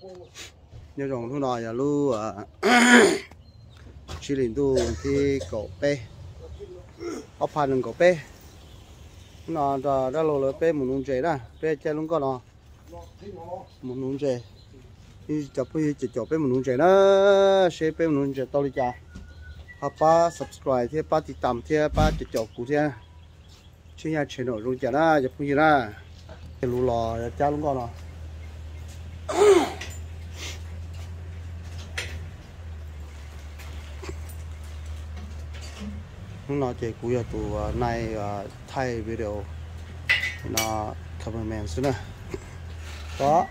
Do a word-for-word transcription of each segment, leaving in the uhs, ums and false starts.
nhớ rồng thu nọ giờ lu à chỉ liền tu thì cổ pe ốp phàn đừng cổ pe nó đó đó lô lô pe một nung chè đó pe chè luôn có nó một nung chè đi chụp đi chụp chụp pe một nung chè đó share pe một nung chè tao đi chả họ ba subscribe thì baติดตามthì ba chụp chụp cụ thì chuyên nhà channel luôn chả đó chụp gì đó cái lú lò cha luôn có nó nó chỉ cúi ở tụ này thay video nó cameraman xí nè đó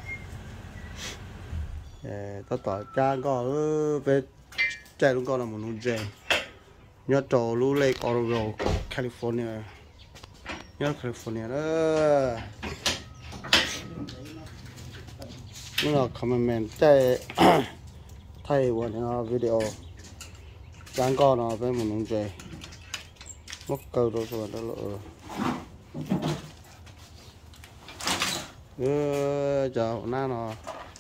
tao tỏ cha có về chạy luôn con là một nút dây nhớ trổ lú lake Oroville California nhớ California đó nó là cameraman chạy thay one video chẳng có nó với một nút dây mất câu rồi rồi đó là ừ chào na nó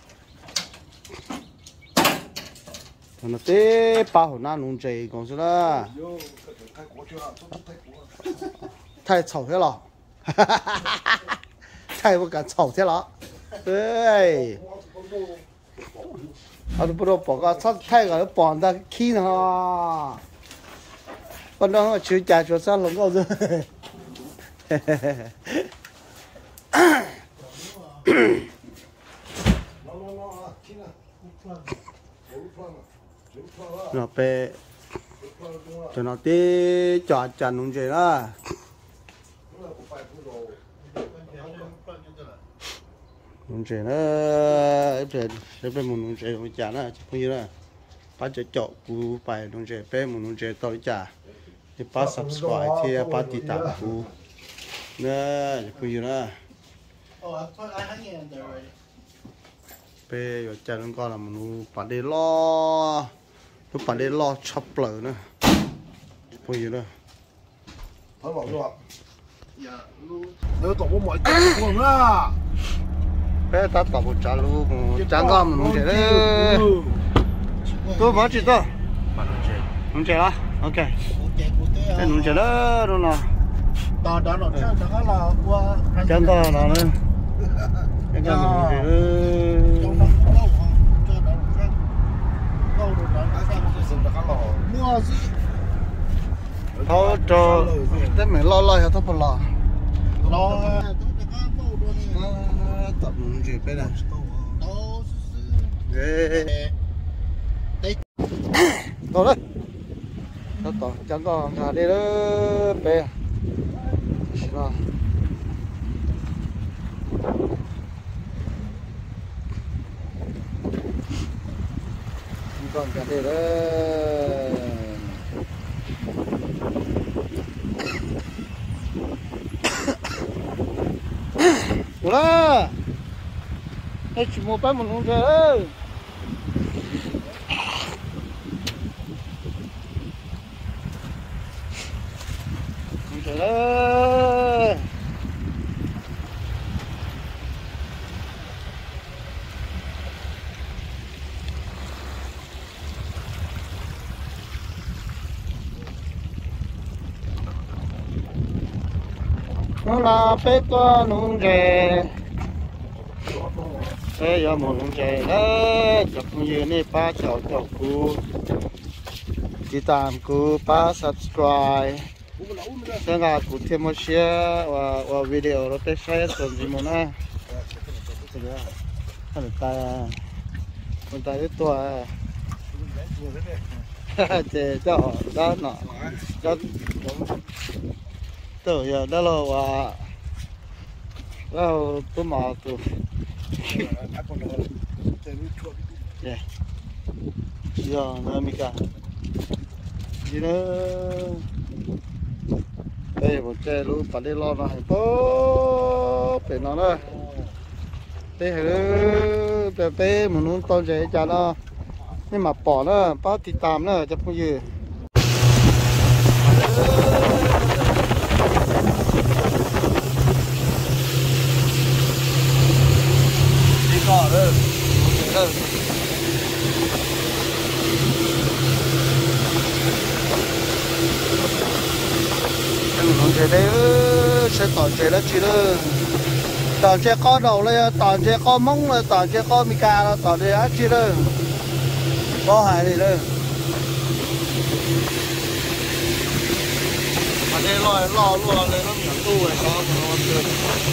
nó té bao na nung chè còn sao đó太丑些了太不敢丑些了对啊都不知道报个他太个绑的 key 呢本来我去家学生弄个子，嘿嘿嘿嘿。nó pe cho nó tí cho chăn nung chè đó nung chè đó pe pe pe một nung chè một chả đó chỉ như đó bắt cho chọ cú bài nung chè pe một nung chè tỏi chả thì bắt subscribe thì bắtติดตามcú nè chỉ như đó pe rồi chả nó con là một nung bắt để lo nó bắt để lo chop lợn nữa bây giờ đó thấy bảo chưa dạ nếu tao có mọi chuyện không á bé ta tao một trả luôn chẳng có một nông trẻ đấy tôi bảo chị tôi nông trẻ đó ok cái nông trẻ đó đâu nào đó đó nó chẳng chẳng là qua chẳng có nào nữa cái cái nông trẻ đó thôi cho tới mày lo lo cho thôi phải lo lo tập gì bên này rồi đấy nó tỏ chẳng có thả đi đó bé rồi còn cả đây đó ủa đây chỉ một bán một con trời ơi con trời ơi nó là bé con nung chè bé giờ một nung chè đấy chụp như này ba cháu cháu cú đi tạm cú ba subscribe sẽ là cú thêm một share và và video nó sẽ share tuần gì mà nè anh ta anh ta biết tuổi chè cho đó nọ cho từ giờ đó là và đó tôi mà tôi yeah giờ nó mi cả gì nữa đây một chè luôn phải đi lo nó hay bố phải nó đó đây hứ bé bé một nón to chè cho nó nhưng mà bỏ nó bao thịt tạm nó cho không gì đi cỏ đó tỏ chế là chỉ là tỏ chế có đầu lên tỏ chế có mông là tỏ chế có mi ca là tỏ chế á chỉ là có hai này đây ở đây lo lo luôn lên nó miệng tu này có nó chưa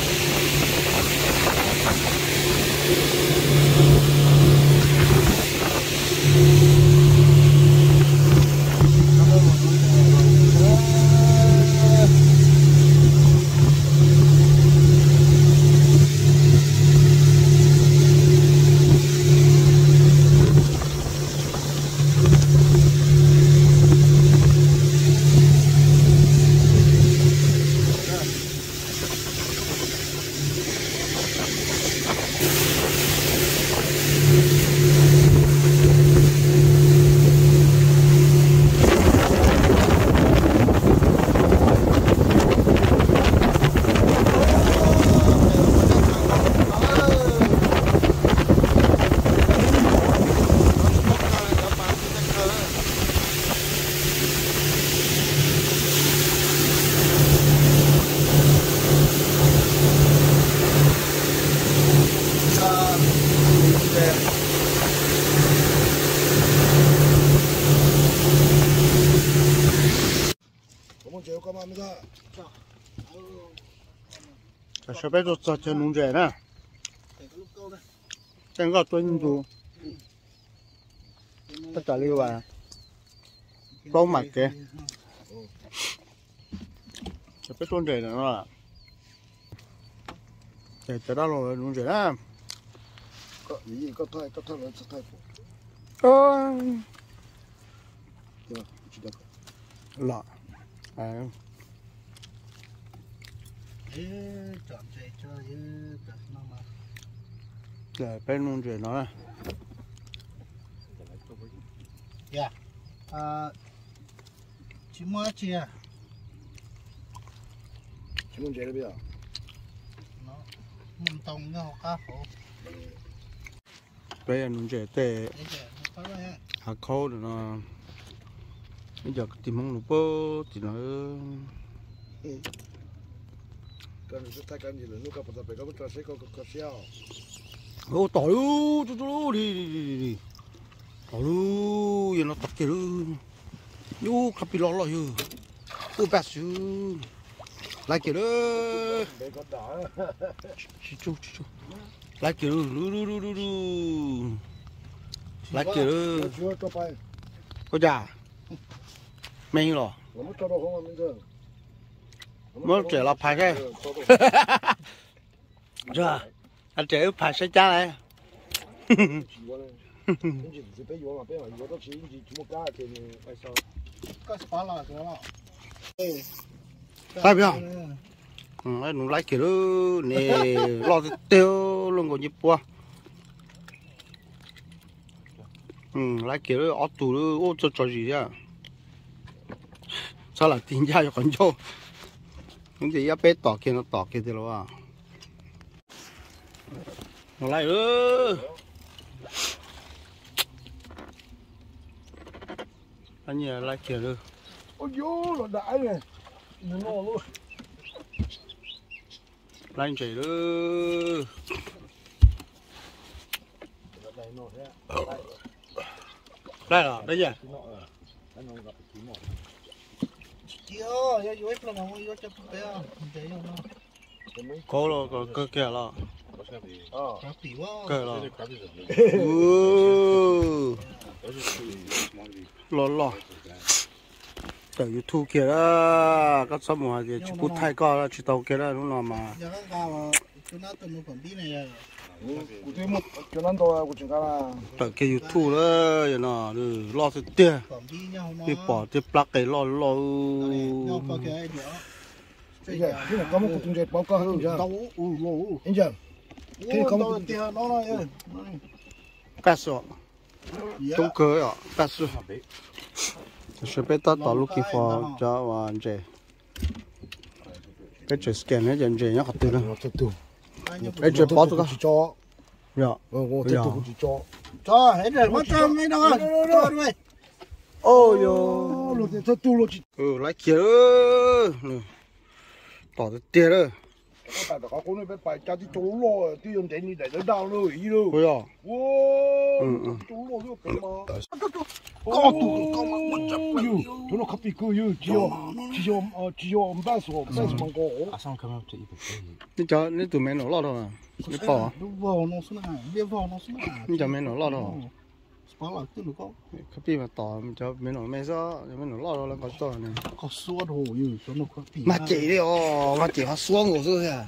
sẽ biết cho cho nung rẻ nè, chẳng có tuân thủ, tất cả lưu à, bao mặt kìa, sẽ biết tuân rẻ nữa là, để cho đó rồi nung rẻ nè, có gì có thay có thay là thay có, lọ, à. chọn chạy cho như nó mà để bên luôn chuyện nó này dạ à chỉ mua chia chỉ muốn chơi được bây giờ nó muốn tông nhau cá khổ bây giờ luôn chuyện tệ đấy chứ nó có đấy hạt khô rồi nó bây giờ tìm mong lúa bơ thì nó cái này thay cái gì là lúc gặp phải có cái trò sẽ có có xeo ô tỏi lu chú chú đi đi đi đi tỏi lu giờ nó tập kia lu lu cà phê lò lò chứ ô bát chứ lại kia đó để có đỏ chú chú chú lại kia lu lu lu lu lu lại kia đó chưa cho phải có già mấy rồi nó mất cho đâu không mình thường mới trẻ là phải cái rồi anh trẻ phải sẽ cha này có spá lò rồi đó phải không ừ anh nó lấy kiểu nè lo tiêu luôn còn nhịp qua ừ lấy kiểu ở tủ ô cho cho gì à sao là tiền ra cho con cho những gì bé tỏ kia nó tỏ kia thì nó à nó lại ư anh nhớ lại kia ư ôi vô là đại này nó no luôn lại chạy ư lại rồi đấy nhỉ chưa giờ dưới là nó dưới cho bé chạy không nó có rồi có cơ kia rồi cá tỉ quá cơ rồi lo lo từ YouTube kia đó các số một cái chụp bút thay co đó chụp tàu kia đó đúng không mà giờ các gà cho nó từ một phần bí này cụ thể một cho nó to của chúng ta là từ cái YouTube đó giờ nó lo từ tiền phần bí nhau nó đi bỏ cái plug cái lo lo nhau có cái nữa bây giờ cái này có một cuộc chung bao cơ hơn chưa đâu u lù anh chưa cái không có tiền nó nói cắt số tung cơ à cắt số sẽ biết tao tao lúc kia phò cho và anh chị cái chuyện scan này anh chị nhớ học từ đó cái chuyện bỏ tụi cho dạ ờ tôi tôi cũng chỉ cho cho hết rồi mất cho mấy đâu cho đi ôi yo lột tôi tu lột ừ lấy kia tỏ được tiền rồi cái tài đó có nơi bên phải cha đi chỗ lo đi dùng tiền đi để nó đau rồi ý đâu ôi à wow chỗ lo nó phải mà có tụ có mà quên chặt yêu chỗ nó khắp đi cứ yêu chỉ có chỉ có ờ chỉ có ông ba số ba số mong có à xong không học chỉ 你叫你都没弄老头啊你包 nó vào nó xuống nào biết vào nó xuống nào 你叫没弄老头 bao là cứ nó có 可比嘛大叫没弄没啥没弄老头了搞多呢 có số đồ yêu số nó có tiền 嘛姐的哦嘛姐还说我说呀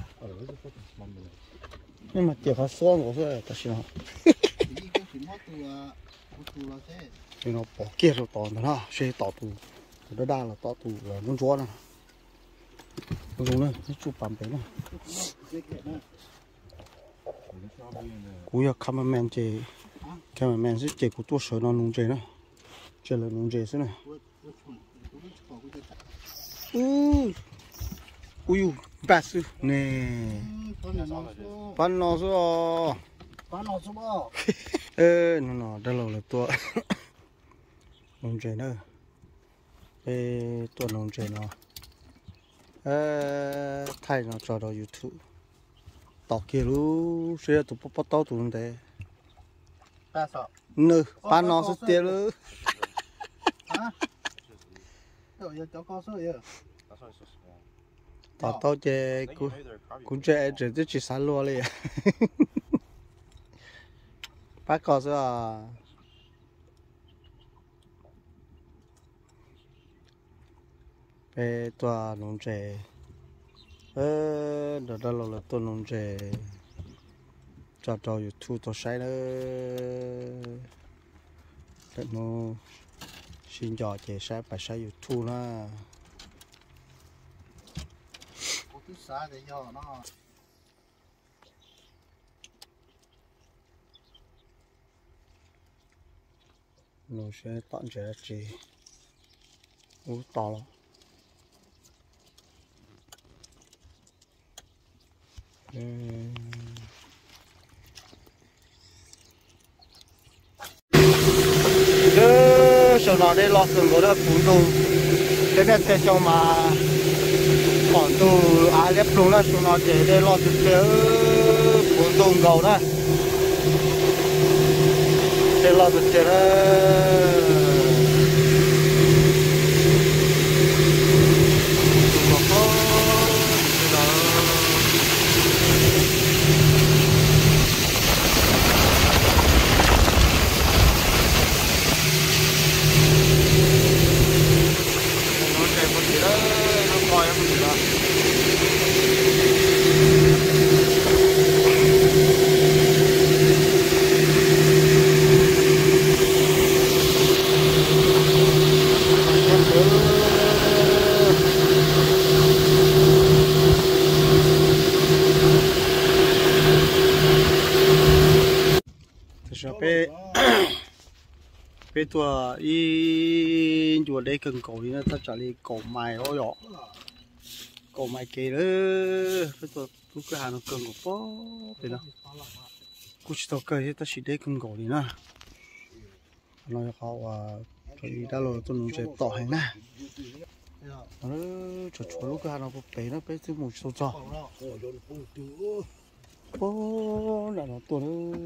你嘛姐还说我说不行 cái chuyện mất từ từ là thế thì nó bỏ kia rồi tỏ nó xe tỏ tù nó đa là tỏ tù là nó chó nè nó dùng này nó chụp bám bé nè cú ya cameraman chơi cameraman sẽ chơi của tôi sợ nó nung chơi nè chơi là nung chơi thế này ui ui bát sư nè bán nó rồi bán nó số bao ê nó nó đây là tôi nung chơi nữa ê tôi nung chơi nó ê thay nó cho vào YouTube tao kia lu sẽ tụi bắt tao tụi nó ba sao nè bán nó sẽ tiền lu hả rồi giờ cháu có số giờ tao tao chơi cũng cũng chơi chơi chơi chơi sáng luôn đi bác có sao về tòa nông trẻ ơ đó đó là tòa nông trẻ cho cho YouTube tôi sai nữa để nó xin cho trẻ sai phải sai YouTube na có thứ xa để cho nó nó sẽ tận trẻ chỉ u to lắm cứ sau đó đây lọt từng có được phun tung cái này sẽ cho mà còn tu ai lép luôn đó sau đó để đây lọt từng cái phun tung cầu đó đây lọt từng cái đó bé bé tua y chùa đây cần cổ đi nó ta trả đi cổ mài ó nhỏ cổ mài kề đó bé tua cứ cái hàng nó cần cổ bó thế nào cứ chỉ tao cây ta chỉ đây cần cổ đi nè nó họ à thì đã rồi tôi nói chuyện tỏ hay nè nó cho cho lúc cái hàng nó bé nó bé thứ một số trò bó là nó tuần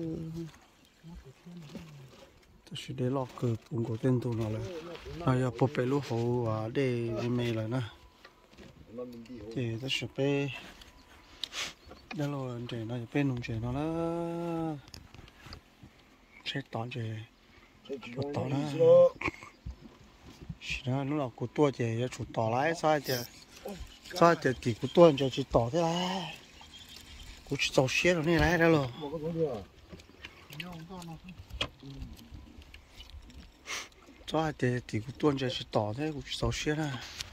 tôi sẽ để lọt cửa bùng của tên tụi nó là bây giờ bố bé lúc hậu à để mê lại nè thì tôi sẽ bé đó là trẻ nó sẽ bé nông trẻ nó là sẽ tỏ trẻ tỏ nó chỉ là nó là của tôi trẻ cho chủ tỏ lái sai trẻ sai trẻ thì của tôi cho chỉ tỏ thế là của chỉ tàu xe rồi này lái đó rồi cho thì thì cũng tuân cho chị tỏ thế cũng sáu xe này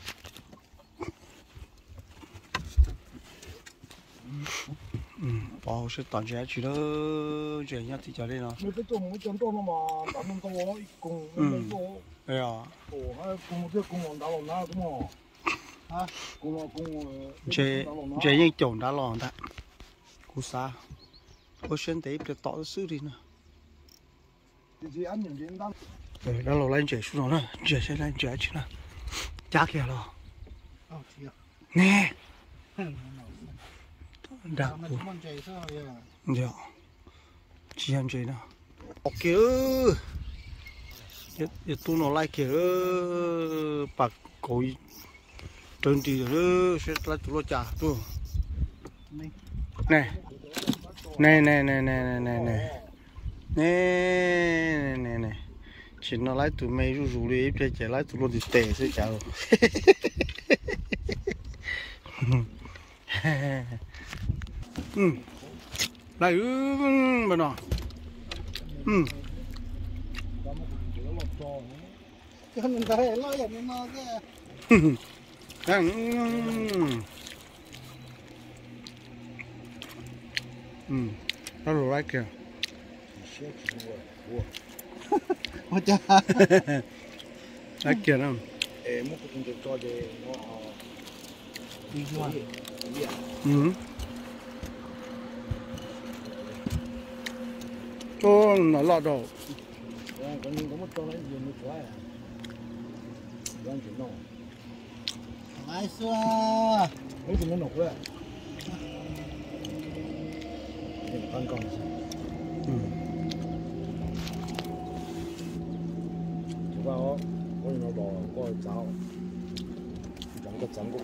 bao sẽ tận chế chỉ đó chế nhất thì cho đây nào mấy cái chỗ mấy chỗ nó mà tạm nó to cùng mấy chỗ đây à ồ hay cùng một cái cùng đào lòng na đúng không hả cùng cùng chế chế những chỗ đá lòng ta cú xa có xem thấy được tỏ sự đi nè thì ăn những cái đang rồi đó là lên chế xuống nó chế sẽ lên chế chứ nè chắc kìa rồi nè Đạp Mà của chúng mình chạy sao vậy? dạ chị em chơi nào ok cái cái tu nó lại kia bạc cối trơn thì rồi sẽ là tu nó trả tu này này này này này này này này này này này chỉ nó lại tụi mày rủ rủ đi chơi chơi lại tụi nó đi tè sẽ chào ừ lại ừ mà nó ừ Cho mình thấy lo vậy nên nó cái đang ừ nó rồi lại kìa ôi cha lại kìa nó em một cũng được cho để nó đi chưa ừ ô nó lọt đâu có những có một cho nó nhiều một cái à đang chuyển nó ai xưa mấy chuyện nó nổ đấy tăng còn ừ chú bảo có nó bỏ có cháu chẳng có chẳng có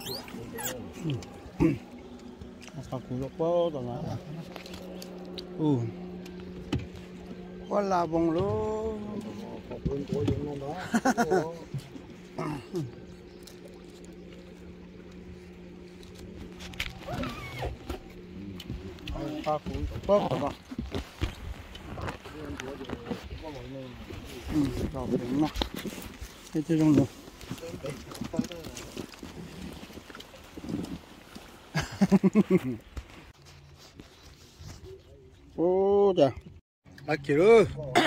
sao cũng được bao rồi mà ừ quá là bông luôn có bên tối những nó đó ta cũng bớt rồi đó ừ rồi đúng rồi thế chứ không được ô trời lại kia rồi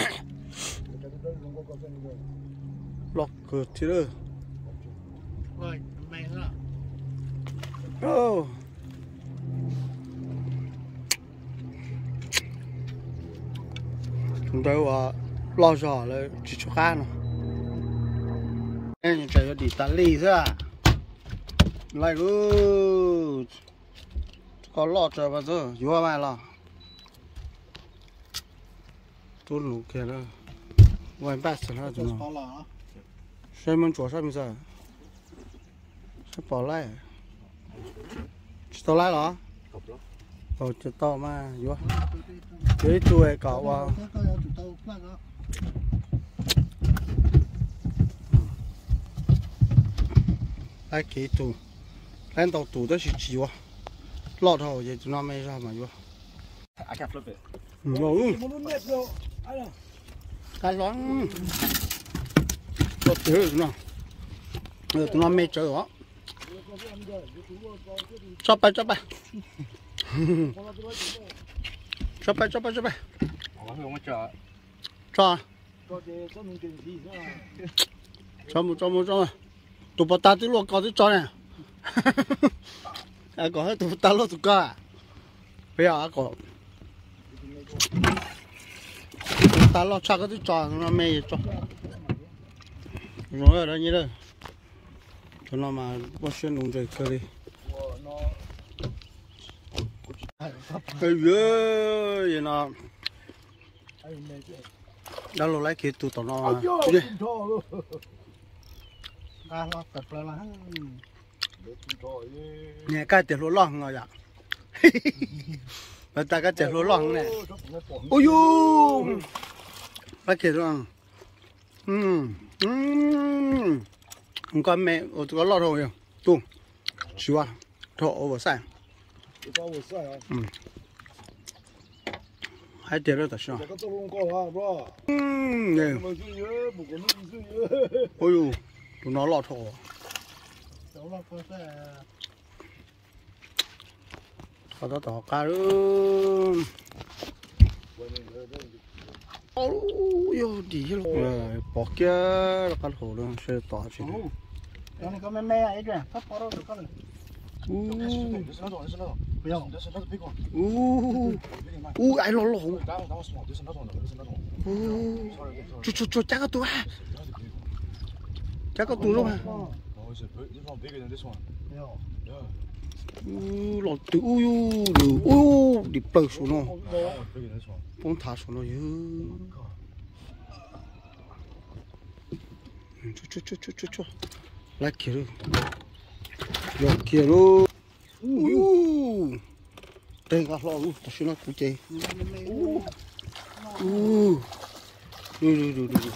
lọc cửa thì rồi rồi mày nữa ô chúng tôiว่ารอจอเลยจิชุก้านะเอ้ยใจก็ดีตาลีซะไล่กูก็รอจอมาซะอยู่ว่าไม่ล่ะตัวหนูแกนะวันแปดสิบแล้วจุ๊ có lò ใช่มันจั่วใช่ไหมซะใช่ปอไล่จะต่อไล่เหรอโอ้จะต่อมาอยู่วะเดี๋ยวตัวไอ้เก่าว่า cái cái tụi tao phát đó 来给赌，咱到赌的是几哇？老头也就那没啥嘛，有。 I can't flip it 嗯，哦， nó nét đâu ai đâu 干爽，我丢了呢，呃，都那没走啊，抓吧抓吧，抓吧抓吧抓吧， 我会我找抓， có cái có mình tiền gì nữa 抓么抓么抓么，都把大的路搞的抓呢，啊，搞还都大路都搞啊，不要啊搞。 ta lo chắc cái trò nó mê trò rồi ở đây như đây cho nó mà bắt xuyên đúng rồi cơ đi cái gì nó đã lâu lấy kia tụi tao nó đi à lo tập là là nè cái tiền lúa lon ngồi vậy và ta cái tiền lúa lon này ôi呦 bắt kia rồi ừ ừ con mẹ ở tụi nó lọt rồi tung chua thọ over sai có một sai à ừ hai tiền rồi sao có tôi không có à bro ừ nè mà dư nhớ một cái nước dư nhớ ôi呦tụi nó lọt thọ cháu lo có sẽ có đó tỏ cá luôn ôi呦đi rồi bỏ kia là cá hồ luôn sẽ tỏ chuyện cái này có mẹ mẹ ấy rồi phát pháo được con này u This is another one, this is another one. bây giờ This is another big one. u Really nice. u ai lo lo That one, that one small. This is another one. This is another one. u Sorry, sorry. chú chú chú chắc có tụi à That's a big one. chắc có tụi luôn à Oh, is it big? This one bigger than this one. bây giờ Yeah. u lọt từ u u u đi bơi xuống nó bông thả xuống nó chứ chú chú chú chú chú lại kia rồi lại kia rồi u đây cả lọ u ta xuống nó cũng chơi u u đi đi đi đi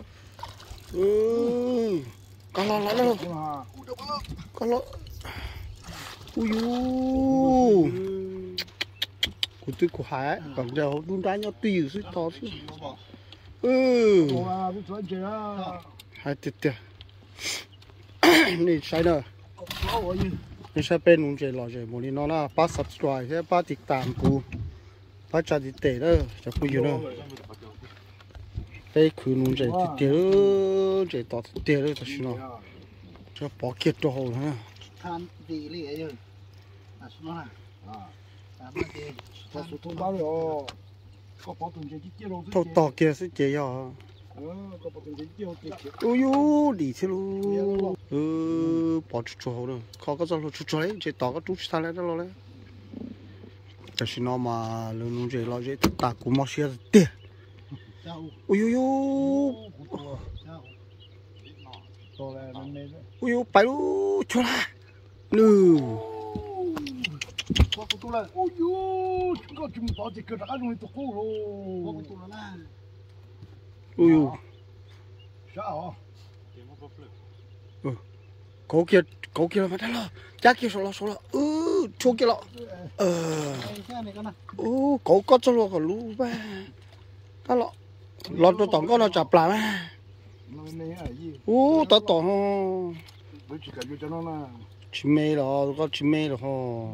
ừ cá lọ lọ lọ cá lọ ui u của tôi của hải còn đều đun đá nhau tùy suy to chứ ừ hai tiệt tiệt này sai nữa này sai bên nung chơi lò chơi một đi nó là ba subscribe thế ba tiệt tạm cú ba trả tiệt tệ đó cho cú gì nữa đây cứ nung chơi tiệt tiệt chơi to tiệt tiệt đó cho xin nó cho bỏ kiệt cho hậu nữa than gì lý ấy à xuống à à mà thì ta số thông báo rồi có bảo tồn chơi chiếc lô to to kia sẽ chơi à ờ có bảo tồn chơi chiếc chiếc ôi yo đi thế luôn ừ bỏ chút cho hậu nữa khó có cho chút cho đấy chơi to có chút sao đấy đó rồi cho xin nó mà luôn luôn chơi lo chơi ta cũng mất xe tiền ôi yo to là nó mê đấy ôi yo phải luôn cho la nư có tụ lại ôi yo chúng có chúng bảo chỉ cái đã rồi tụ cô rồi có tụ lại ôi yo sao ừ cố kia cố kia mà đã lo chắc kia số lo số lo ừ chỗ kia lo ờ ừ cố có cho lo còn lú ba đó lo lo cho tổng có nó chập lại mà nó mê à gì ừ tao tổng với chỉ cả cho nó là chim mê rồi có chim mê rồi ho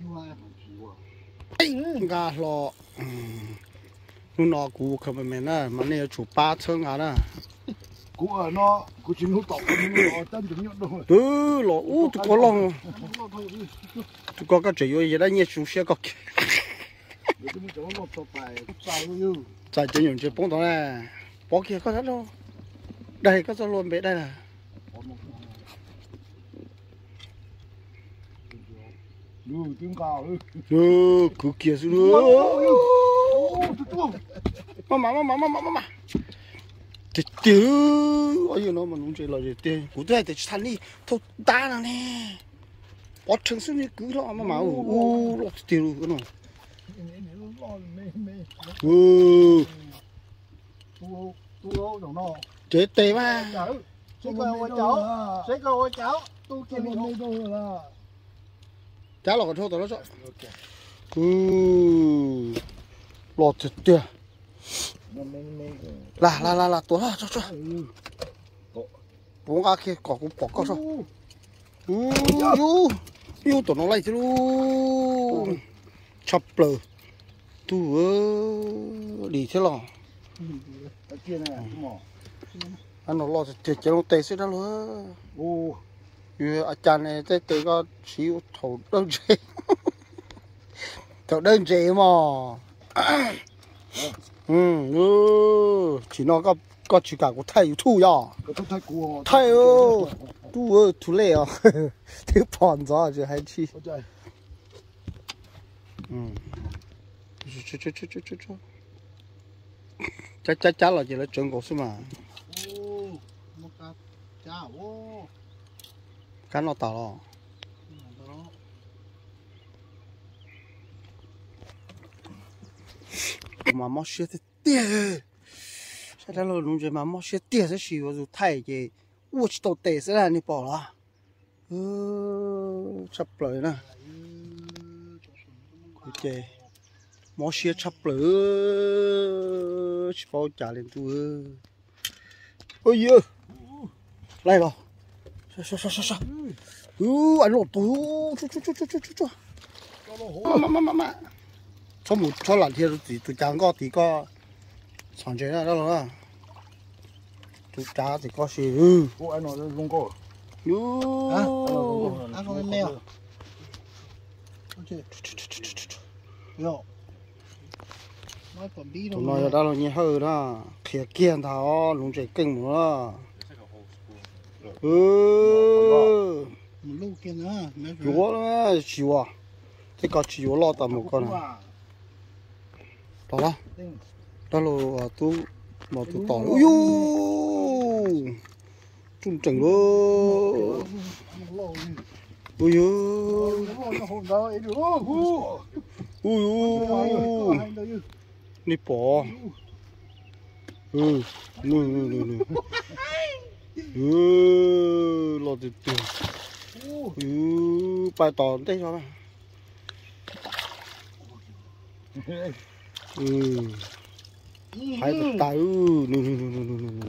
gà lo lúc nào cũng không phải mình á mà này chụp ba chân à nè cú ở nó cú chỉ nút tóc nó tân chúng nhọn đâu ừ lo u tụi con lo tụi con cái chuyện gì đó nhẹ xuống xe có chạy trên những chiếc bóng đó nè bỏ kia có rất đâu đây có cho luôn bé đây nè ừ tiếng cao ừ cứ kia xuống nữa mà mà mà mà mà mà mà chết chứ ôi nó mà không chơi là gì tiền của tôi thì thành đi thôi ta là nè bỏ trứng xuống đi cứ lo mà mà u lo tiêu cái nó ừ chết tê mà sẽ coi cháu sẽ coi cháu tu kia một cháu là con thô tao nó sợ ừ lo chết tê là là là là tuổi là cho cho bốn cái kia có cũng bỏ có sao ừ yêu yêu tụi nó lại chứ luôn chập lờ tu ơ đi thế lo anh nó lo thì chỉ nó tê xí đó luôn ô như anh cha này tê tê có xíu thầu đơn gì thầu đơn gì mà ừ ừ chỉ nó có có chỉ cả của thầy thu ya thầy ơi tu ơi tu lệ à thiếu phòn gió chứ hay chi ừ chú chú chú chú chú chú chắc chắc chắc là chỉ là trứng cổ xí mà cá nó tao lo mà mất xe thì tiền sao đó là đúng rồi mà mất xe tiền sẽ xíu rồi thay cái u chỉ tàu tệ sẽ là đi bỏ là ừ chập lời nè ok mất xe chập lời chỉ bao trả lên tu ôi giời lại rồi sao sao sao sao sao ừ anh lột tủ chú chú chú chú chú chú mà mà mà mà cho một cho lần thì tụi tụi chẳng có thì có sản chế ra đó rồi tụi cha thì có gì ừ cô anh nói luôn cô ừ ăn con mèo ok yo nói còn bí đâu tụi nói đó là như hơi đó khía kiên thảo luôn chạy kinh nữa ừ một lô kia nữa mấy chú nó chịu à thế có chịu lo tầm một con này đó đó đó là tôi mà tôi tỏi ui u trung trừng luôn ui u ui u đi bỏ ừ nu nu nu nu ừ lo từ từ ừ bài tỏ đây cho này ừ hai cái tay ừ nu nu nu nu nu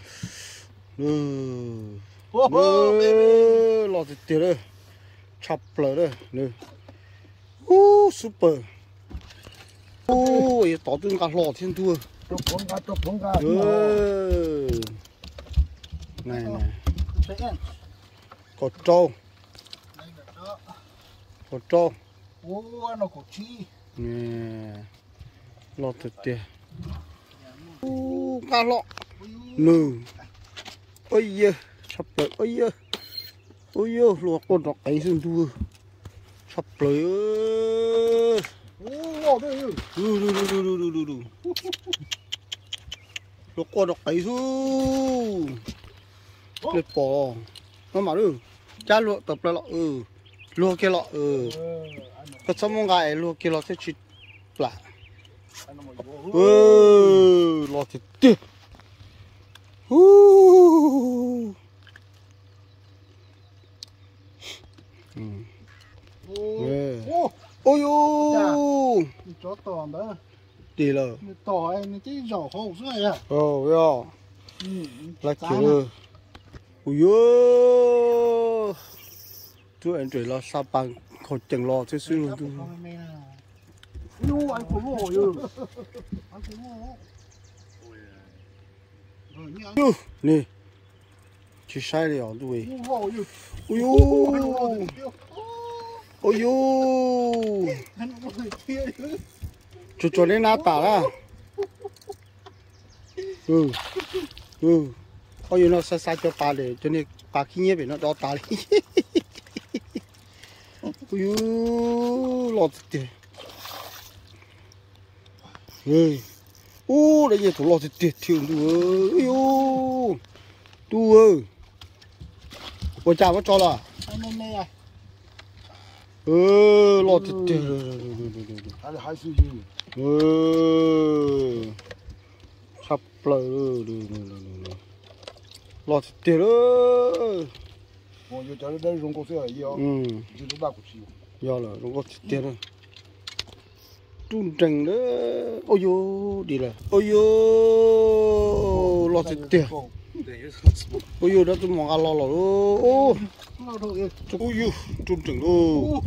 nu nu lo từ từ đây chập lại đây nu uh super uh tỏ tương cả lọ thiên thua chụp phong cá chụp phong cá ừ này này có trâu có trâu ô nó có chi nè lọt thật tiền u cá lọ nừ ôi giời sắp tới ôi giời ôi giời luộc con đọc ấy xương thua sắp tới ô đây ừ ừ ừ ừ ừ ừ ừ luộc con đọc ấy xương liệt bỏ nó mà được cha luộc tập lại lọ ừ luộc kia lọ ừ có xong một ngày luộc kia lọ sẽ chít lại ừ lọ thì tiếc uh ôi ô chó tòn đó đi là tỏi này cái giỏ hậu rồi à ồ yo là kiểu ui yo chú anh chơi lo sao bằng khẩu chẳng lo chứ xíu luôn tu ô anh cũng ngồi rồi ui nè chỉ sai rồi tôi ngồi rồi ui yo ôi yo cho cho lên nát tả ra ừ ừ ôi yo nó sai sai cho tả để cho nên tả khi nhé bị nó đó tả đi ôi yo lọt tiền ơi ô đây giờ tụi lọt tiền thiểu tu ơi yo tu ơi ôi chào nó cho là ừ lọt tiền hay là hai mươi gì ừ sắp lời lọt tiền ơi ồ giờ cháu đây dùng cổ xe ở yêu ừ chỉ có ba cổ chiều do là nó có tiền rồi trung trừng đó ôi yo đi là ôi yo lọt tiền ôi yo đó tôi mong ăn lo lo ô ôi yo trung trừng ô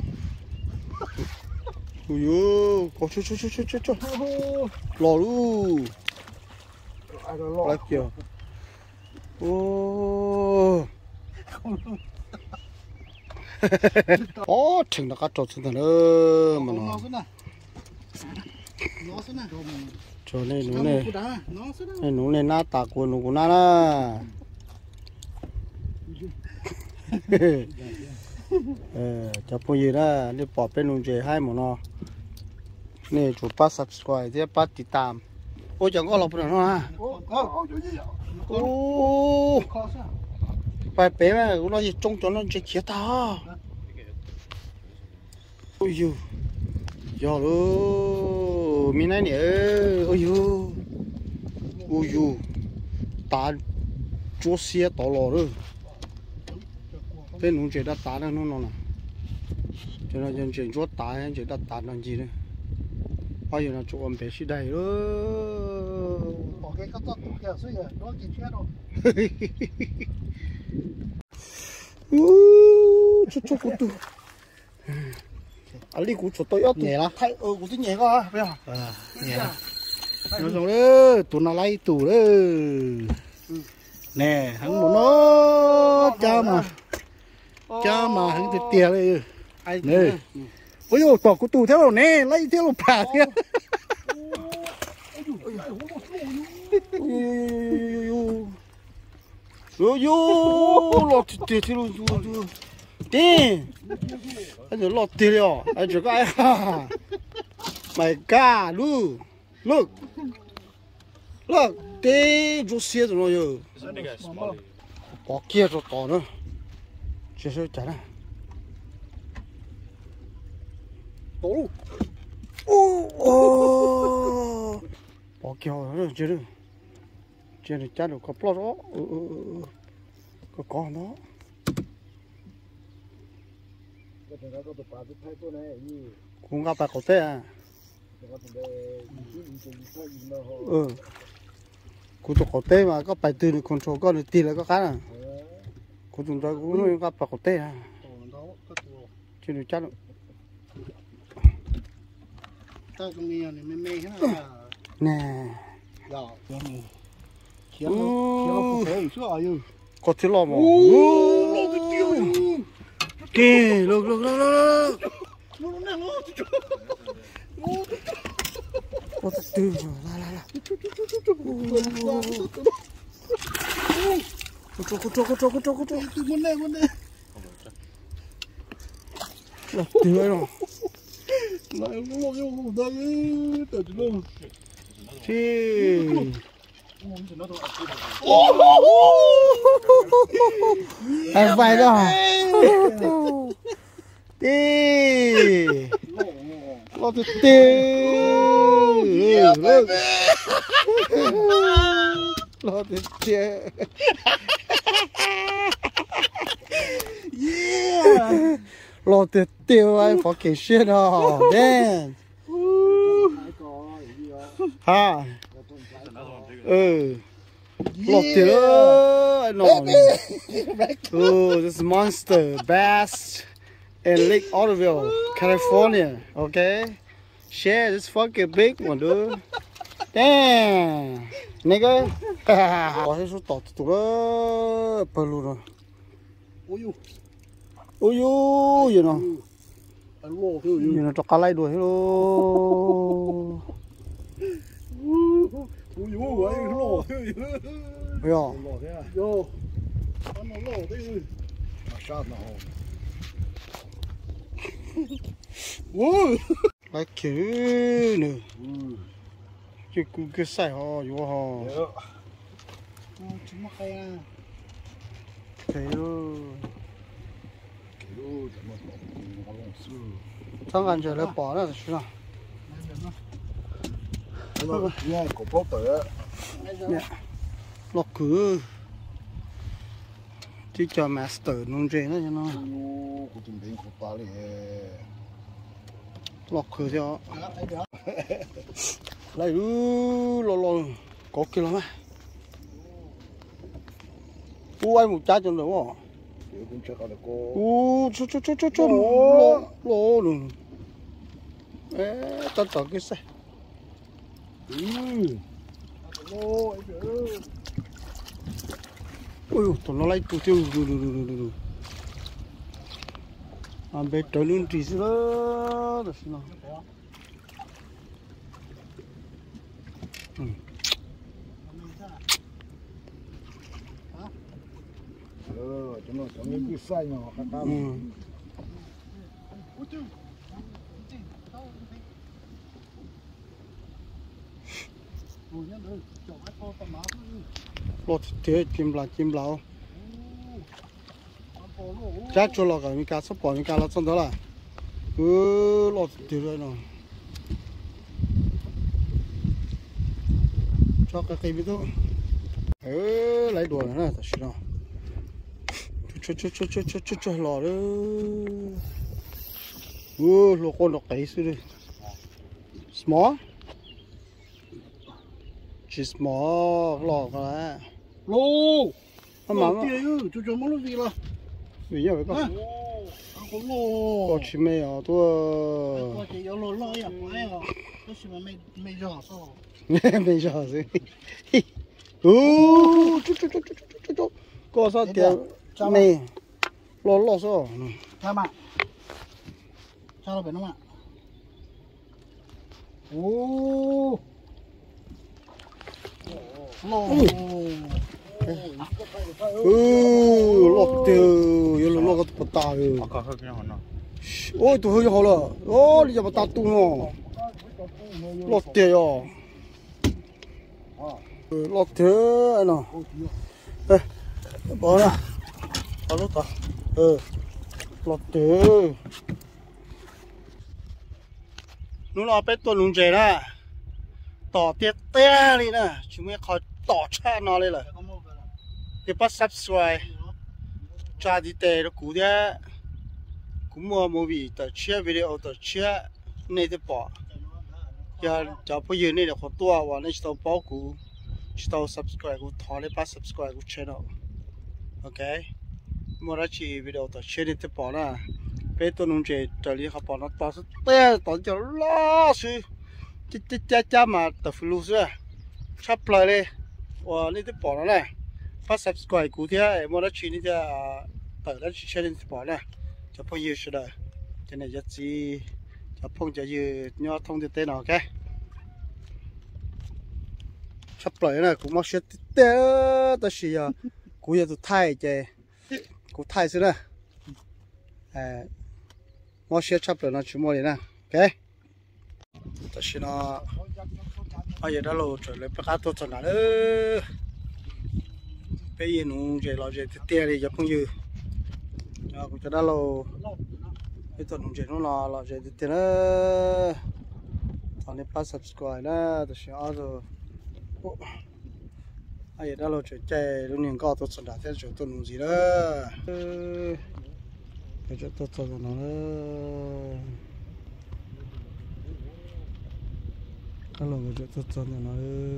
ôi yo có chú chú chú chú chú chú lò luôn lại kìa ô ô chừng nó cá trộn xuống nữa mà nó cho nên nó này nên nó này na tạc của nó cũng na na ờ cho bây giờ đó đi bỏ bên nông chơi hai mà nó nè chụp bắt subscribe thì bắtติดตามโอ้จังก็เราเป็นnó ha ô phải bé mà nó gì trông cho nó chơi kia ta ôi呦giờ luôn mình này nè ôi呦ôi呦ta chúa xe tỏ lò rồi bên nông chơi đã ta nó nó nè cho nên dân chơi chúa ta dân chơi đã ta làm gì đấy bây giờ là chỗ ông bé xí đầy rồi bỏ cái cắt tóc kia suy rồi nó kịp chết rồi chú chú chú chú anh đi cũng cho tôi ớt nhẹ lắm thay ừ cũng tính nhẹ quá bây giờ à nhẹ lắm nó xong đấy tụi nó lấy tủ đấy nè hắn muốn nó cha mà cha mà hắn thì tiền đây này ôi呦tỏ của tủ theo rồi nè lấy theo rồi bà kia ôi呦lọt tiền theo rồi đi anh rồi lọt tiền rồi anh chỉ có ai ha my god look look look đi chú xe rồi rồi bỏ kia rồi tỏ nữa chỉ số chả này tổ ô ô bỏ kia rồi chứ được chứ được chả được có plot đó có con đó cũng gặp phải có té à ừ cũng tụi có té mà có bài từ được control có được tiền là có cái à cũng chúng ta cũng gặp phải có té à chứ được chắc tao cái miệng này mê mê hết à nè dạ khiếu khiếu khiếu chứ à yêu có thứ lo mà kì lục lục lục lục có từ la la la cô cô cô cô cô cô cô từ bên đây bên đây từ đây rồi lại nó yêu nó đây từ từ đâu chi em phải đó đi lo từ từ lo từ từ yeah lo từ từ anh phải kể chuyện đó đen ha ừ lo từ I know oh this monster bass in Lake Oroville, California. Okay, share this fucking big one, dude. Damn, nigga. Có cái số tọt tụi nó bự luôn rồi. ôi yêu Ôi yêu, you know, anh lo cái you yêu know, cho cá lai đuổi hello. ôi yêu vậy lo Yo, lo thế à yo anh nó lo đấy mà sao nó ôi, lại kiểu nữa, cái cái cái sai ho, yo ho, chúng mày hay à thế rồi. kiểu怎么搞弄死 Thằng anh chờ lấy bỏ ra rồi nào. nghe cổ bốc tới Lọc cửa chỉ cho master nông dân đó cho nó 오, 고좀 맨 곧발이 lọc cửa cho lại ư lò lò có kia lắm á u ai một trái cho nữa à 이거 근처 가고 u chú chú chú chú chú lò lò nữa 에 tao tao cái xe 음 오, 이거 ôi tụi nó lấy tụi tiêu rồi rồi rồi rồi rồi à bé trở luôn chỉ xí đó đó xí nào 어, 정말 정말 비싸요. 아까 ừ lọt thế chim là chim lão chắc cho lọt cả mình cá sắp bỏ mình cá lọt xong đó là cứ lọt thế rồi nào cho cái cây biết thôi ơ lấy đùa nữa là thật nào cho cho cho cho cho cho cho lọt đó ơ lọt con lọt cái xíu đi small chỉ small lọt cái này lô mà lô mà kia chứ chú chú mong lúc gì là vì vậy có ăn có lô có chim mây à tôi có chỉ có lô lô ya phải à có gì mà mày mày rõ sao bây giờ gì ô chú chú chú chú chú chú có sao tiền mày lo lo sao sao mà sao là phải không ạ ô lô ừ lọt tiêu yêu lọt lọt cái bát ừ 아까 그냥 하나. ôi tôi hơi hậu rồi ô đi cho bát tung rồi lọt tiêu rồi lọt tiêu anh nào ê bỏ ra bỏ lọt ta ừ lọt tiêu nó là bé tôi lùng chơi nè tỏ tiệt té đi nè chúng mình khỏi tỏ cha nó lên rồi thì bắt subscribe cha đi tè nó cú thế cũng mua mua vị tờ chia video tờ chia này thì bỏ giờ cho bây giờ này là khoảng tua và này tao bảo cú tao subscribe cú thọ này bắt subscribe cú channel ok mua ra chỉ video tờ chia này thì bỏ nè bé tôi nung chơi trở đi học bỏ nó tao sẽ té tao cho lo xí chết chết chết chết mà tờ flu rồi chắp lại đi và này thì bỏ nó này phát subscribe cú thế mua ra chỉ này thì tờ ra chỉ chia này thì bỏ nè cho phong yêu sự đời cho nên rất gì cho phong cho yêu nhau thông tin tên nào cái sắp lại này cũng mong sẽ té ta chỉ à cũng giờ tụi Thái chơi cũng Thái xí nè à mong sẽ sắp lại nó chỉ mua đi nè cái ta chỉ nó bây giờ đã lâu rồi lấy bắt cá tốt cho nó nữa bây giờ nó chơi lo chơi té đi cho phong yêu à cũng cho đã lâu cái tuần hôm trước nó là là chơi thì tiền đó thằng này bắt subscribe đó tôi sẽ ở rồi ai đã lâu chơi chơi lúc này có tôi sẽ đặt theo chỗ tuần hôm gì đó cái chỗ tôi cho nó cái lâu cái chỗ tôi cho nó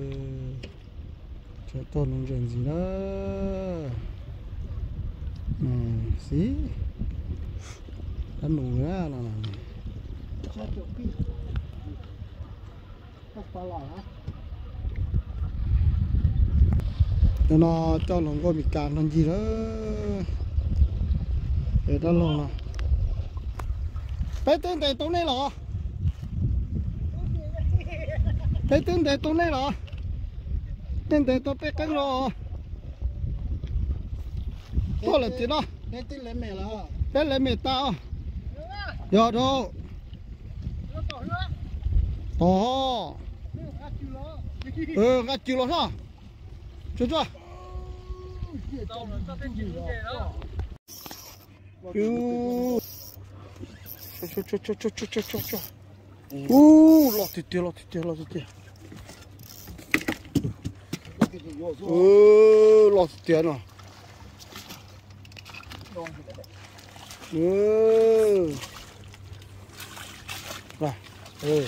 chỗ tuần hôm chuyện gì đó này xí ăn đủ ra là này cho nó cho nó có bị cản làm gì đó để đó luôn à bé tên để tốn này lọ bé tên để tốn này lọ tên để tốn bé cánh lọ tôi là gì đó Cái tên lấy mẹ là bé lấy mẹ tao giờ đâu ồ ừ ngắt chịu lo sao chưa chưa u cho cho cho cho cho cho cho cho u lọt thịt tiêu lọt thịt tiêu lọt thịt tiêu ừ lọt thịt tiêu nào ừ này ừ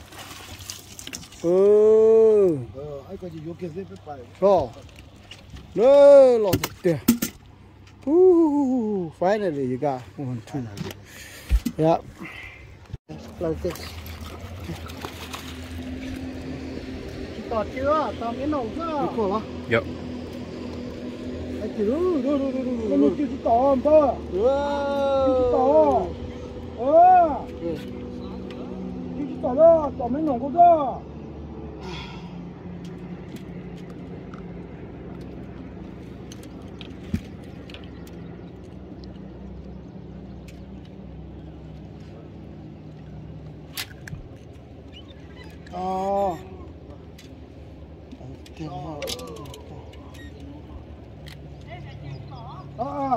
ừ ai có gì vô kia dễ phải rồi nữa lọt tiền uh phải này gì cả one two dạ lần tiếp tỏ chưa tỏ cái nổ chưa có đó dạ ai chịu đủ đủ đủ đủ con nuôi chỉ tỏ không ta chỉ tỏ ờ chỉ tỏ đó tỏ mấy nòng có đó ờ tiền nào à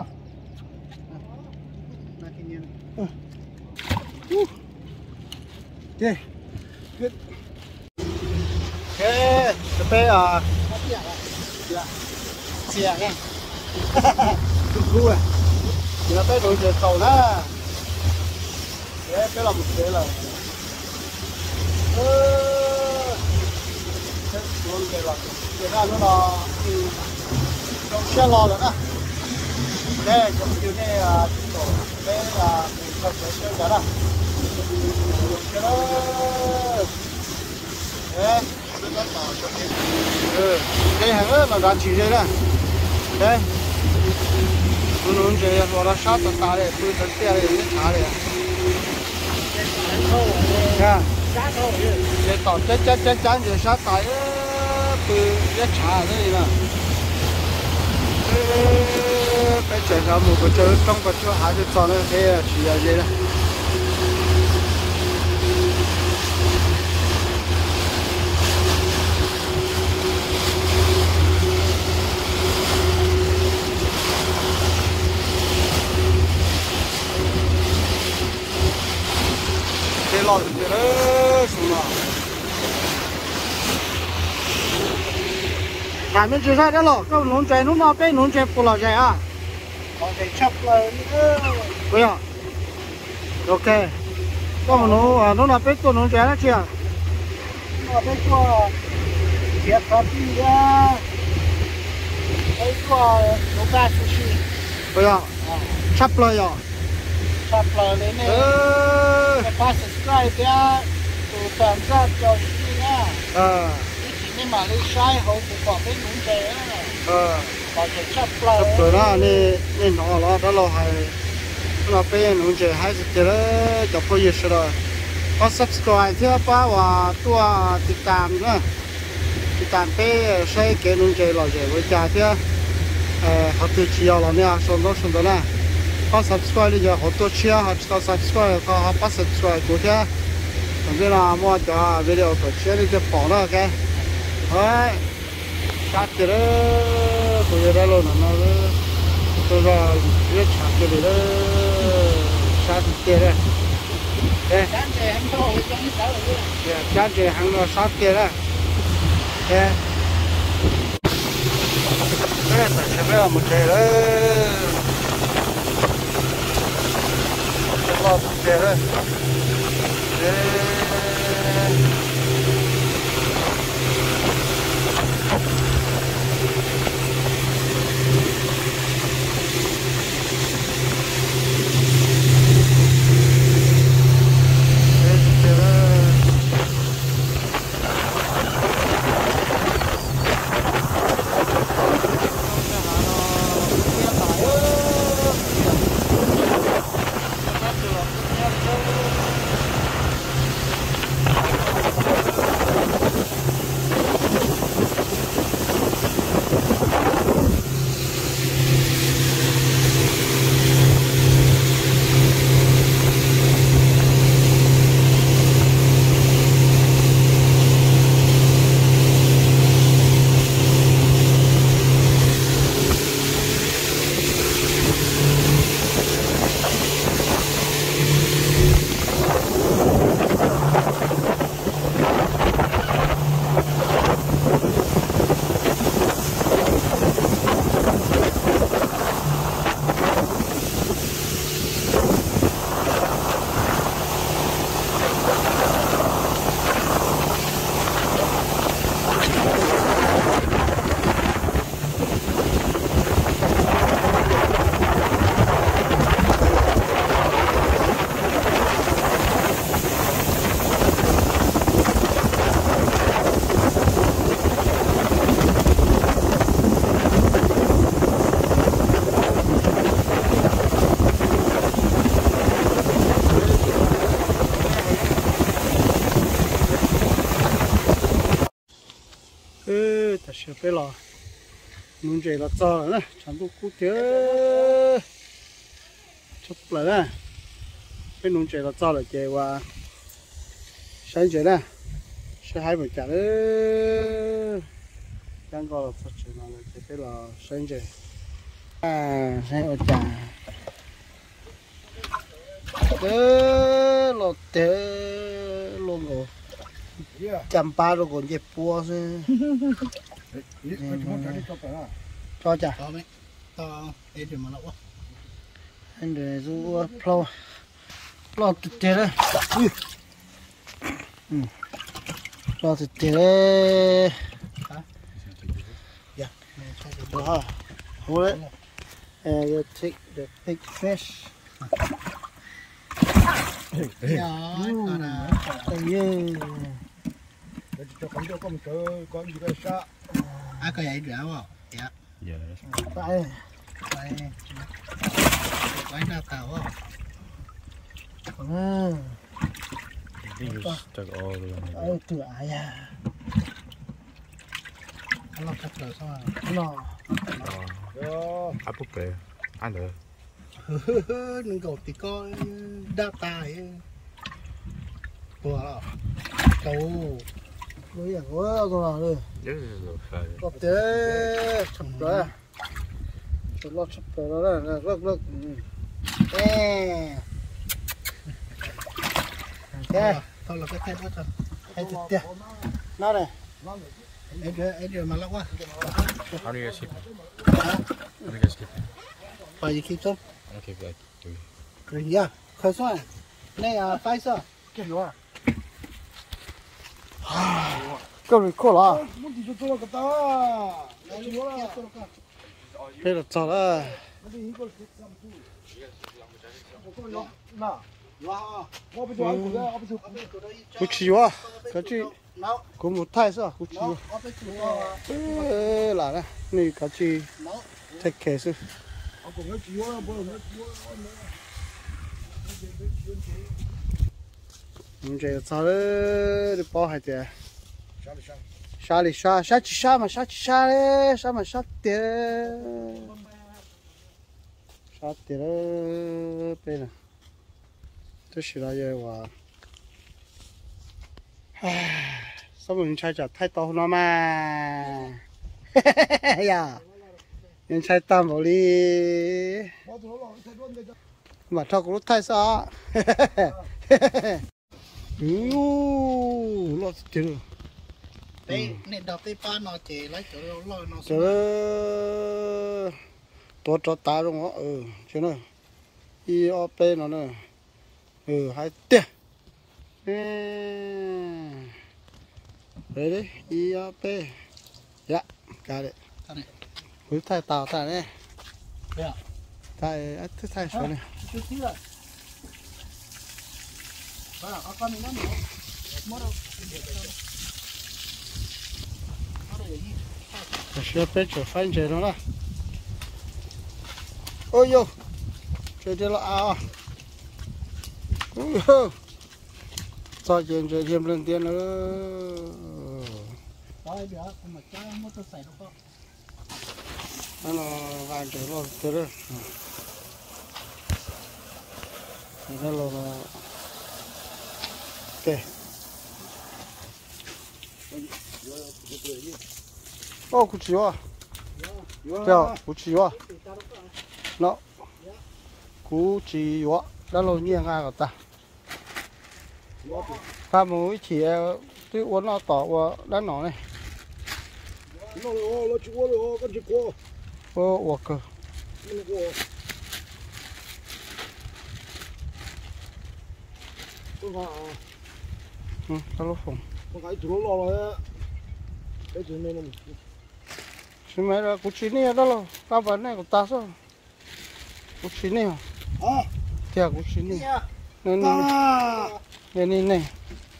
ok good ok cái bé à xìa nghe cú à thì nó bé đổi giờ tàu đó bé bé làm một cái là luôn cái là cái ra nó là trong xe lò rồi đó đây trong kiểu này à tổ đây là mình cần phải chơi cái đó cái đó đấy ừ đây hàng đó là đang chỉ đây đó đây nó nó chơi nó là sát tạt tạt đấy tôi thấy cái này nó chả đấy nha để tao chết chết chết chết để sát tạt từ cái chả đây nè cái một cái chỗ trong cái chỗ hai cái chỗ nữa thế chỉ là gì đó thế lọt thì nó xuống nào Hãy subscribe cho kênh Ghiền Mì Gõ để không bỏ lỡ những video hấp dẫn còn để chọc lời nữa bây giờ ok có một nó nó là biết tôi nó trẻ nó chưa nó biết qua thiệt thật đi ra ấy qua nó ba sushi bây giờ sắp lời rồi chọc lời đấy này cái ba subscribe ra tụ toàn ra cho sushi nha ờ chỉ nên mà lấy sai họ cũng có cái nón trẻ ờ còn để chọc lời sắp lời đó nên nên nó nó đó là hay nó bé nó trẻ hay sẽ đó chụp có gì rồi có subscribe thì ba và tuaติดตามnữaติดตามbéใช้cái nó trẻ là gì với cha thì ờ họ tự chia là nè xong đó xong đó nè có subscribe thì giờ họ tự chia họ chỉ có subscribe có họ bắt subscribe của thế còn cái là mua cho video của chia thìจะbỏ nó cái đấy sát cái đó tôi giờ đã luôn nó tôi ra rất chặt cái gì đó sát cái đó đây chán trẻ em thôi trong cái sáu rồi chán trẻ hàng nó sát cái đó đây đây là sẽ phải một cái đó sẽ là một cái đó ta sẽ phải là muốn chơi là cho rồi nè chẳng có cú chơi chụp lại nè phải muốn chơi là cho là chơi qua sáng chơi nè sẽ hai buổi cả đấy đang gọi là phát triển là chơi phải là sáng chơi à sáng buổi cả thế lọt thế luôn rồi chăm ba rồi còn dẹp bùa chứ cho chả to mấy to để cho mà lỗ anh để du plow plow tuyệt đấy plow tuyệt đấy dạ đó hold it and you take the big fish dạ yeah cho con cho con chơi con gì đây sao ai có vậy được không dạ tại quay quay ra tàu không ừ You just stuck all the way. ơi tựa à nó cắt rồi sao nó rồi Apple pear. ăn được đừng có tí có đa tài của cầu vớiอย่างว่าก็เลย có thể chụp ra chụp lót chụp ra đó là rất rất ok thôi là cái thêm hết rồi hay thịt kia nó này ấy đưa ấy đưa mà lóc quá How do you guys keep it? How do you guys keep it? phải gì keep some Okay, like three. rồi nhá khởi xoay này à phải sao cái gì à cái này khó lắm muốn đi cho tôi cái ta đây là sao đó cú chi quá cái chi cũng một thay sao cú chi ê là này này cái chi take care chứ mình chơi sao đấy để bao hai tiền xa đi xa xa chỉ xa mà xa chỉ xa đấy xa mà xa tiền xa tiền đấy bên này tôi chỉ là vậy và sao mình chạy chặt thay tàu nó mà ya nên chạy tam vào đi mà thao cũng thay sao ừ lót tiền đây này đọc tay pa nó chỉ lấy chỗ lôi nó chờ tôi cho ta luôn á ừ chứ nữa i o p nó nữa ừ hai tiền đấy đấy i o p dạ cả đấy cứ thay tàu ta này thay ấy thứ thay số này chút xíu rồi đó có con nó nữa mất đâu cái xe bé chở phanh chơi nó là ôi yo chơi chơi là à ôi yo sao chơi chơi game lên tiền nữa thôi giờ mà chơi mất tôi xài đâu có nó vàng chơi lo chơi đó nó lo ok ô cú chìa à chào cú chìa nó cú chìa đã lâu nhiên ai cả ta ta mới chỉ cái uốn nó tỏ vào đá nỏ này nó nó nó chua rồi con chua cua ô uổng cơ con gà ừ tao lúc phòng con gà chua lo rồi cái chuyện này nó chứ mấy là cú chìa này đó lo ta vẫn này của ta sao cú chìa này à thì cú chìa này nên à nên nên này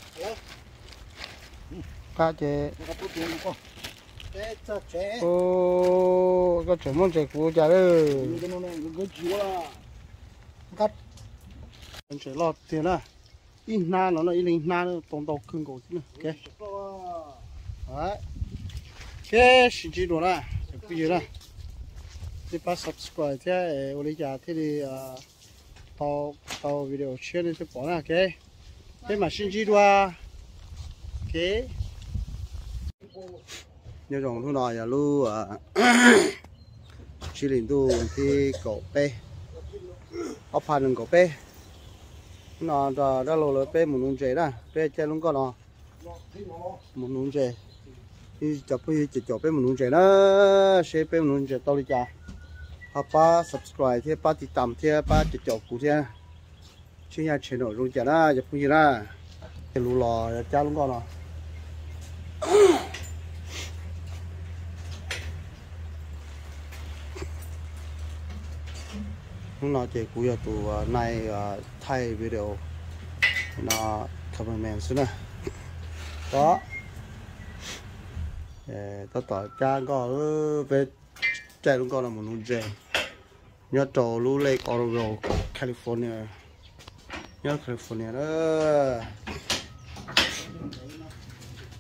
cá chế nó có tiền không cái cho trẻ ô cái chuyện món chế cú chả đấy cái nó này cái chua là cắt anh chế lọt tiền à ít na nó là ít linh na nó tông tông cưng cổ chứ ok đấy ok xin chỉ đồ này bây giờ này đi bắt subscribe thế ô lý giả thế thì tao tao video share lên cho bỏ nè ok thế mà xin chỉ đồ ok nhiều种thu nào giờ lu chỉ linh tu thì cổ pe ốc pan đừng cổ pe nó đã đã lâu rồi pe một nung chè đó pe chè luôn có nó một nung chè đi chụp đi chụp chụp pe một nung chè đó share pe một nung chè tao đi chả họ ba subscribe thì baติดตามthì ba chụp chụp cụ thì chuyên gia channel luôn chả đó chụp gì đó cái lú lò cha luôn có nó lúc nào chỉ cúi ở tụ này thay video nó comment xuống nè đó tao tỏ cha có về chạy luôn con là một nụ dê nhớ trò lũ lake Oregon California nhớ California đó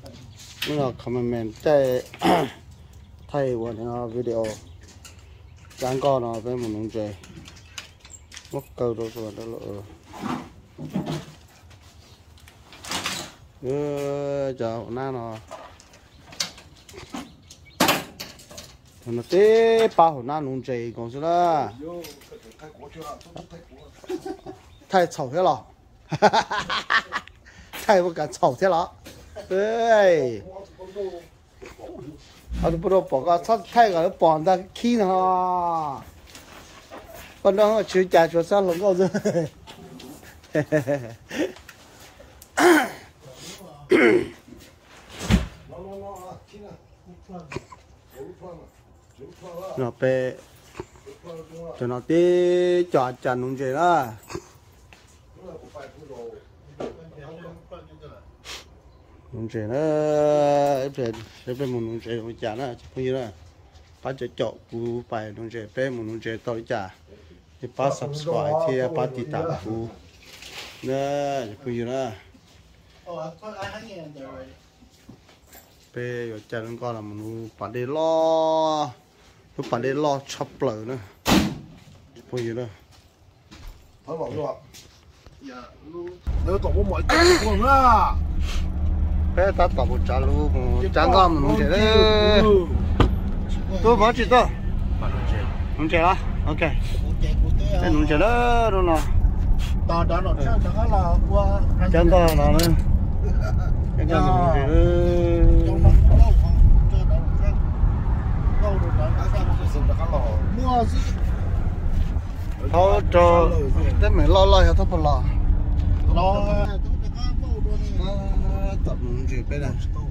lúc nào comment chạy thay one video chẳng có nó với một nông chơi mất câu đâu rồi đó là ừ chờ na nó nó té bao na nông chơi còn gì đó太吵些了，太不敢吵些了，对。我都不知道报告他太个绑的气呢，反正我去家学生弄个子，嘿嘿嘿嘿。nó bé cho nó tí cho chăn nung chơi đó nung chơi nó bé bé bé muốn nung chơi nung chả nó chỉ bây giờ bắt cho chọn cú bài nung chơi bé muốn nung chơi tôi chả thì bắt subscribe thì bắtติดตามcú nè chỉ bây giờ bé giờ chả nó còn là muốn bắt đi lo lúc bắt đi lo chop lợn nữa bây giờ nữa thấy bảo chưa nếu tổng có mọi chuyện không á bé ta tập một trả luôn chẳng có mà không chơi đấy tôi bảo chị tôi không chơi đó ok cái không chơi đó đâu nào đó đó nó chắc chắn là qua chẳng có nào nữa cái cái không chơi trong đó đó lâu không chơi đó khác lâu rồi đó mua gì thôi cho cái mình lo lo cho thôi bỏ lo lo tôi đã có bao đôi tập một chuyện bé này